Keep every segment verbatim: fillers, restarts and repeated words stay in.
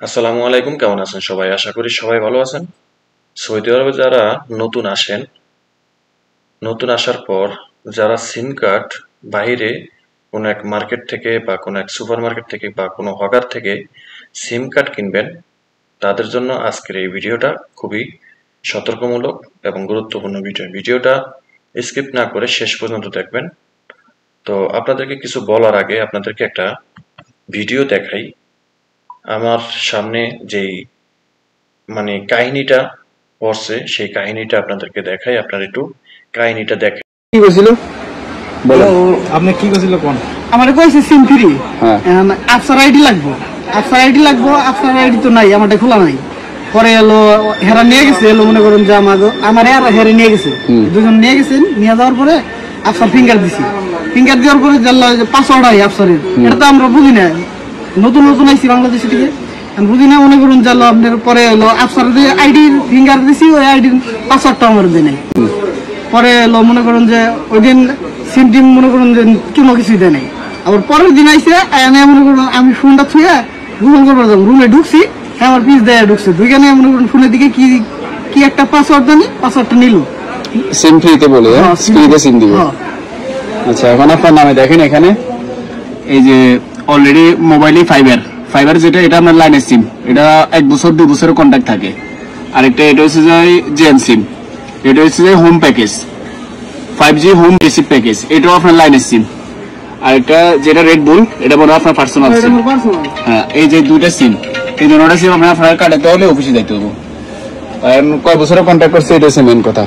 আসসালামু আলাইকুম, কেমন আছেন সবাই? আশা করি সবাই ভালো আছেন। সৌদি আরবে যারা নতুন আসেন, নতুন আসার পর যারা সিম কার্ড বাইরে কোনো এক মার্কেট থেকে বা কোনো এক সুপার মার্কেট থেকে বা কোনো হকার থেকে সিম কার্ড কিনবেন, তাদের জন্য আজকের এই ভিডিওটা খুবই সতর্কমূলক এবং গুরুত্বপূর্ণ ভিডিও। ভিডিওটা স্কিপ না করে শেষ পর্যন্ত দেখবেন। তো আপনাদেরকে কিছু বলার আগে আপনাদেরকে একটা ভিডিও দেখাই। আমার সামনে যেই মানে কাহিনীটা পড়ছে সেই কাহিনীটা আপনাদেরকে দেখাই, আপনারা একটু কাহিনীটা দেখেন। কি কইছিল বলো, আপনি কি করছিল কোন? আমারে কইছে সিম ফ্রি। হ্যাঁ আফসার আইডি লাগবো, আফসার আইডি লাগবো, আফসার আইডি তো নাই, আমারটা খোলা নাই। পরে এলো হেরা নিয়ে গেছে, এলো মনে করুন যে আমার আমার আর হেরে নিয়ে গেছে, দুজন নিয়ে গেছেন। নিয়ে যাওয়ার পরে আফসার ফিঙ্গার দিছি, ফিঙ্গার দেওয়ার পরে জানলা পাসওয়ার্ড আই আফসারের, এটা তো আমরা বুঝি না, নতুন নতুন আইছি বাংলাদেশে থেকে বুঝি না। মনে করুন জানলো আপনার পরে এলো আফসার আইডির ফিঙ্গার দিছি, ওই আইডির পাসওয়ার্ডটা আমার দেয় নাই। পরে এলো মনে করুন যে ওই দিন সিম টিম মনে করুন যে কোনো কিছুই দেয় নাই। আবার পরের দিন আইসে মনে করুন আমি ফোনটা ছুঁয়ে গুগল করবার যাবো, রুমে ঢুকছি, আমার পিস দেয় ঢুকছে দুইখানে মনে করুন ফোনের দিকে কি কি একটা পাসওয়ার্ড জানি, পাসওয়ার্ডটা নিল সিম ফ্রিতে বলে ফ্রিতে সিম দিব। আচ্ছা, এখন আপনার নামে দেখেন এখানে এই যে অলরেডি মোবাইলে ফাইবার ফাইবার যেটা, এটা আপনার লাইনের সিম, এটা এক বছর দুই বছরের কন্ট্যাক্ট থাকে। আরেকটা এটা হচ্ছে যে জেন সিম, এটা হচ্ছে যে home package, five G home basic package, এটাও আপনার লাইনের সিম। আর এটা যেটা রেড বুল, এটা বড় আপনার পার্সোনাল সিম। হ্যাঁ, এই যে দুইটা সিম, এই দুটোটা সিম আপনার আপনার কাটাতে হলে অফিসে যাইতে হবে। আর কয় বছরের কন্ট্যাক্ট করছে এটা হচ্ছে মেন কথা।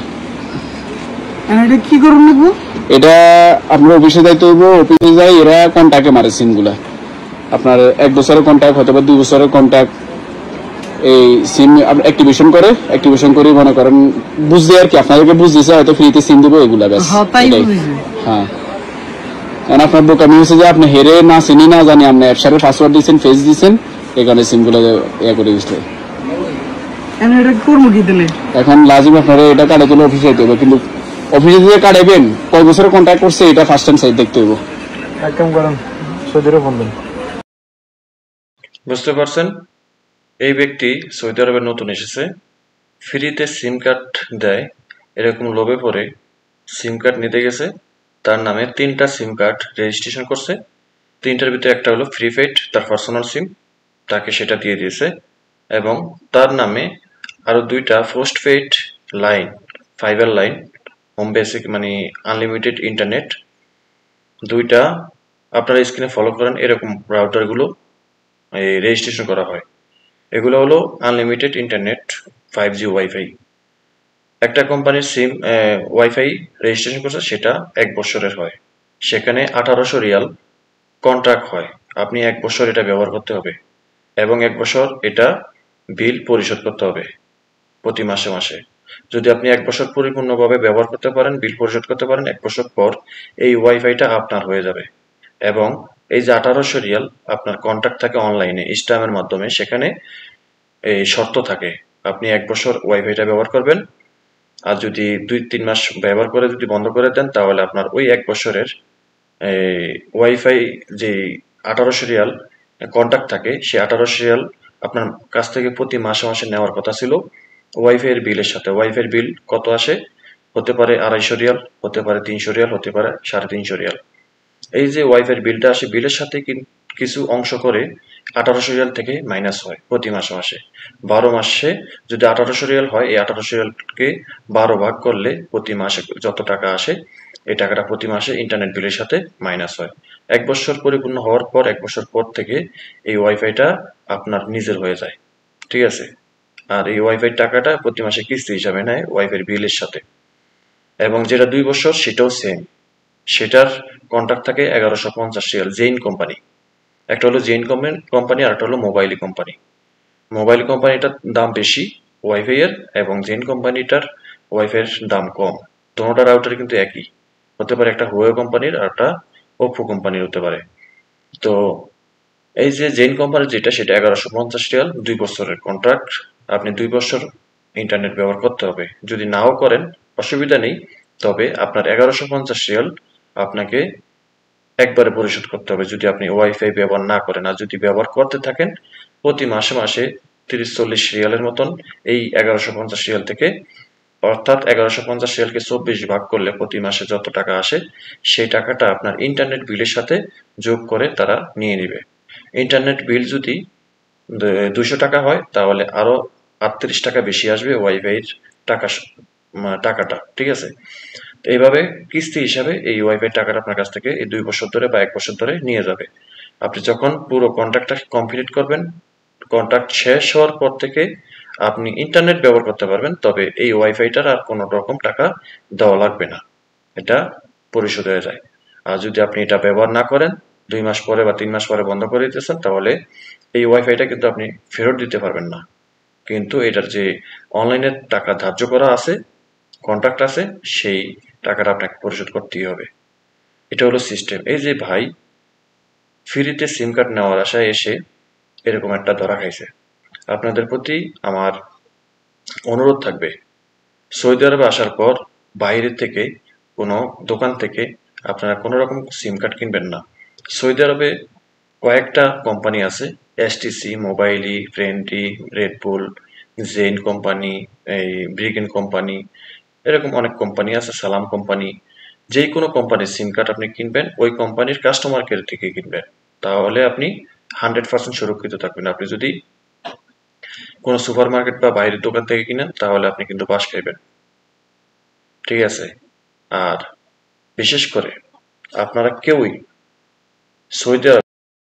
এটা কি করুন লাগবো, এটা আপনার অফিসে যাইতে হইব, অফিসে যাই এরা কন্ট্যাক্টে মারে সিম গুলা। আপনার এক বছরের কন্ট্যাক্ট হয়তো বা দুই বছরের কন্ট্যাক্ট, এই সিম অ্যাক্টিভেশন করে অ্যাক্টিভেশন করে মনে করেন বুঝতে আর কি, আপনাদেরকে বুঝ দিছে হয়তো ফ্রিতে সিম দিব এগুলা ব্যাস। হ্যাঁ, কারণ আপনার বোকামি হচ্ছে যে আপনি হেরে না চিনি না জানি আপনি অ্যাপসারের পাসওয়ার্ড দিচ্ছেন, ফেস দিচ্ছেন, এই কারণে সিম গুলো ইয়ে করে দিচ্ছে। এখন লাজিম আপনারা এটা কাটে তুলে অফিসে যেতে হবে, কিন্তু অফিসে দিয়ে কাটাইবেন কয় বছরের কন্ট্যাক্ট করছে এটা ফার্স্ট টাইম সাইড দেখতে হইব। একদম করেন সৌদিরে ফোন দেন। বুঝতে পারছেন, এই ব্যক্তি সৌদি আরবে নতুন এসেছে, ফ্রিতে সিম কার্ড দেয় এরকম লোভে পড়ে সিম কার্ড নিতে গেছে। তার নামে তিনটা সিম কার্ড রেজিস্ট্রেশন করছে, তিনটার ভিতরে একটা হলো প্রিপেইড, তার পার্সোনাল সিম, তাকে সেটা দিয়ে দিয়েছে। এবং তার নামে আরো দুইটা postpaid line, fibre line, home basic মানে আনলিমিটেড ইন্টারনেট, দুইটা আপনারা স্ক্রিনে ফলো করেন এরকম রাউটারগুলো রেজিস্ট্রেশন করা হয়। এগুলো হলো unlimited internet, five G wifi. একটা কোম্পানির সিম ওয়াইফাই রেজিস্ট্রেশন করছে, সেটা এক বছরের হয়, সেখানে আঠারোশো রিয়াল কন্ট্রাক্ট হয়। আপনি এক বছর এটা ব্যবহার করতে হবে এবং এক বছর এটা বিল পরিশোধ করতে হবে প্রতি মাসে মাসে। যদি আপনি এক বছর পরিপূর্ণভাবে ব্যবহার করতে পারেন, বিল পরিশোধ করতে পারেন, এক বছর পর এই ওয়াইফাইটা আপনার হয়ে যাবে। এবং এই যে আঠারোশো রিয়াল আপনার কন্ট্রাক্ট থাকে অনলাইনে স্ট্যামের মাধ্যমে, সেখানে এই শর্ত থাকে আপনি এক বছর ওয়াইফাইটা ব্যবহার করবেন, আর যদি দুই তিন মাস ব্যবহার করে যদি বন্ধ করে দেন তাহলে আপনার ওই এক বছরের ওয়াইফাই যে আঠারোশো রিয়াল কন্ট্রাক্ট থাকে সেই আঠারোশো রিয়াল আপনার কাছ থেকে প্রতি মাসে মাসে নেওয়ার কথা ছিল ওয়াইফাই এর বিলের সাথে। ওয়াইফাই এর বিল কত আসে? হতে পারে আড়াইশো রিয়াল, হতে পারে তিনশো রিয়াল, হতে পারে সাড়ে তিনশো রিয়াল। এই যে ওয়াইফাই এর বিলটা আসে, বিলের সাথে কিছু অংশ করে আঠারোশো রিয়াল থেকে মাইনাস হয় প্রতি মাসে মাসে। বারো মাসে যদি আঠারোশো রিয়াল হয়, এই আঠারোশো রিয়ালকে বারো ভাগ করলে প্রতি মাসে যত টাকা আসে এই টাকাটা প্রতি মাসে ইন্টারনেট বিলের সাথে মাইনাস হয়। এক বছর পরিপূর্ণ হওয়ার পর, এক বছর পর থেকে এই ওয়াইফাইটা আপনার নিজের হয়ে যায়, ঠিক আছে? আর এই ওয়াইফাই টাকাটা প্রতি মাসে কিস্তি হিসাবে নেয় ওয়াইফাই বিলের সাথে। এবং যেটা দুই বছর সেটাও সেম, সেটার কন্ট্রাক্ট থাকে এগারোশো পঞ্চাশ রিয়াল। জেইন কোম্পানি, একটা হলো জেইন কোম্পানি আর একটা হলো মোবাইল কোম্পানি। মোবাইল কোম্পানিটার দাম বেশি ওয়াইফাই এর, এবং জেইন কোম্পানিটার ওয়াইফাই এর দাম কম। দুটোটা রাউটার কিন্তু একই, হতে পারে একটা হুয়াওয়ে কোম্পানির আর একটা ওপ্পো কোম্পানির হতে পারে। তো এই যে জেইন কোম্পানির যেটা, সেটা এগারোশো পঞ্চাশ রিয়াল, দুই বছরের কন্ট্রাক্ট, আপনি দুই বছর ইন্টারনেট ব্যবহার করতে হবে। যদি নাও করেন অসুবিধা নেই, তবে আপনার এগারোশো পঞ্চাশ রিয়াল আপনাকে একবারে পরিশোধ করতে হবে যদি আপনি ওয়াইফাই ব্যবহার না করেন। আর যদি ব্যবহার করতে থাকেন প্রতি মাসে মাসে তিরিশ চল্লিশ রিয়ালের মতন এই এগারোশো পঞ্চাশ রিয়াল থেকে, অর্থাৎ এগারোশো পঞ্চাশ রিয়ালকে চব্বিশ ভাগ করলে প্রতি মাসে যত টাকা আসে সেই টাকাটা আপনার ইন্টারনেট বিলের সাথে যোগ করে তারা নিয়ে নিবে। ইন্টারনেট বিল যদি দুশো টাকা হয় তাহলে আরো আটত্রিশ টাকা বেশি আসবে ওয়াইফাইয়ের টাকা টাকাটা, ঠিক আছে। এইভাবে কিস্তি হিসাবে এই ওয়াইফাই টাকাটা আপনার কাছ থেকে এই দুই বছর ধরে বা এক বছর ধরে নিয়ে যাবে। আপনি যখন পুরো কন্ট্রাক্টটা কমপ্লিট করবেন, কন্ট্রাক্ট শেষ হওয়ার পর থেকে আপনি ইন্টারনেট ব্যবহার করতে পারবেন, তবে এই ওয়াইফাইটার আর কোনো রকম টাকা দেওয়া লাগবে না, এটা পরিশোধ হয়ে যায়। আর যদি আপনি এটা ব্যবহার না করেন, দুই মাস পরে বা তিন মাস পরে বন্ধ করে দিতেছেন, তাহলে এই ওয়াইফাইটা কিন্তু আপনি ফেরত দিতে পারবেন না। কিন্তু এটার যে অনলাইনে টাকা ধার্য করা আছে, কন্ট্রাক্ট আছে, সেই টাকাটা আপনাকে পরিশোধ করতেই হবে। এটা হলো সিস্টেম। এই যে ভাই ফ্রিতে সিম কার্ড নেওয়ার আশায় এসে এরকম একটা ধরা খাইছে, আপনাদের প্রতি আমার অনুরোধ থাকবে, সৌদি আরবে আসার পর বাইরে থেকে কোনো দোকান থেকে আপনারা কোনো রকম সিম কার্ড কিনবেন না। সৌদি আরবে কয়েকটা কোম্পানি আছে, STC, Mobily, Friendi, Red Bull, Zain company, এই ব্রিগেন কোম্পানি, এরকম অনেক কোম্পানি আছে, সালাম কোম্পানি। যেই কোনো কোম্পানির সিম কার্ড আপনি কিনবেন ওই কোম্পানির কাস্টমার কেয়ার থেকে কিনবেন, তাহলে আপনি হান্ড্রেড পার্সেন্ট সুরক্ষিত থাকবেন। আপনি যদি কোনো সুপার মার্কেট বা বাইরের দোকান থেকে কিনেন তাহলে আপনি কিন্তু বাস খাইবেন, ঠিক আছে। আর বিশেষ করে আপনারা কেউই সৌদি আরব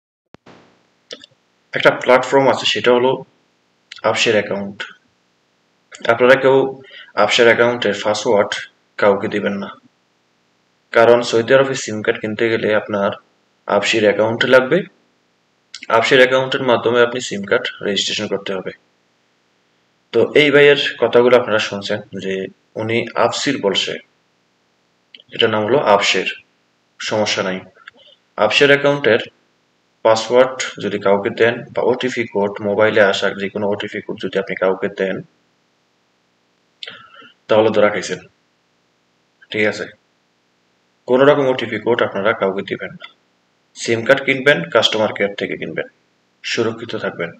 একটা প্ল্যাটফর্ম আছে, সেটা হলো আপশের অ্যাকাউন্ট। আপনারা কেউ আপশের অ্যাকাউন্টের পাসওয়ার্ড কাউকে দিবেন না, কারণ সৌদি আরবে সিম কার্ড কিনতে গেলে আপনার আপসির অ্যাকাউন্ট লাগবে। আপসির অ্যাকাউন্টের মাধ্যমে আপনি সিম কার্ড রেজিস্ট্রেশন করতে হবে। তো এই ভাইয়ের কথাগুলো আপনারা শুনছেন যে উনি আপসির বলছে, এটার নাম হলো আপসের, সমস্যা নাই। আপসের অ্যাকাউন্টের পাসওয়ার্ড যদি কাউকে দেন বা ওটিপি কোড, মোবাইলে আসা যে কোনো ওটিপি কোড যদি আপনি কাউকে দেন তাহলে ধরা খাইছেন, ঠিক আছে। কোনো রকম ওটিপি কোড আপনারা কাউকে দিবেন না। সিম কার্ড কিনবেন কাস্টমার কেয়ার থেকে কিনবেন, সুরক্ষিত থাকবেন।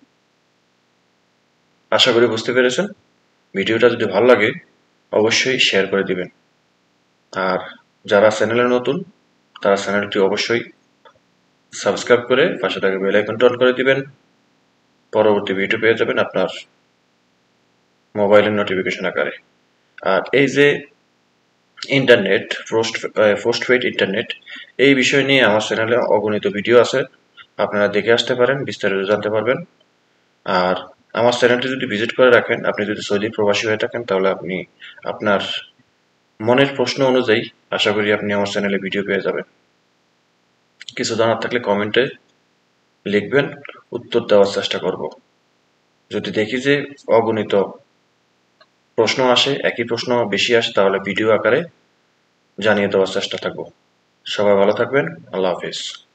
আশা করি বুঝতে পেরেছেন। ভিডিওটা যদি ভালো লাগে অবশ্যই শেয়ার করে দিবেন। আর যারা চ্যানেলে নতুন তারা চ্যানেলটি অবশ্যই সাবস্ক্রাইব করে পাশে থাকা বেল আইকনটি অন করে দিবেন। পরবর্তী ভিডিও পেয়ে যাবেন আপনার মোবাইলের নোটিফিকেশন আকারে। আর এই যে ইন্টারনেট পোস্ট পোস্টপেইড ইন্টারনেট, এই বিষয় নিয়ে আমার চ্যানেলে অগণিত ভিডিও আছে, আপনারা দেখে আসতে পারেন, বিস্তারিত জানতে পারবেন। আর আমার চ্যানেলটি যদি ভিজিট করে রাখেন, আপনি যদি সৌদি প্রবাসী হয়ে থাকেন, তাহলে আপনি আপনার মনের প্রশ্ন অনুযায়ী আশা করি আপনি আমার চ্যানেলে ভিডিও পেয়ে যাবেন। কিছু জানার থাকলে কমেন্টে লিখবেন, উত্তর দেওয়ার চেষ্টা করব। যদি দেখি যে অগণিত প্রশ্ন আসে, একই প্রশ্ন বেশি আসে, তাহলে ভিডিও আকারে জানিয়ে দেওয়ার চেষ্টা থাকবো। সবাই ভালো থাকবেন, আল্লাহ হাফিজ।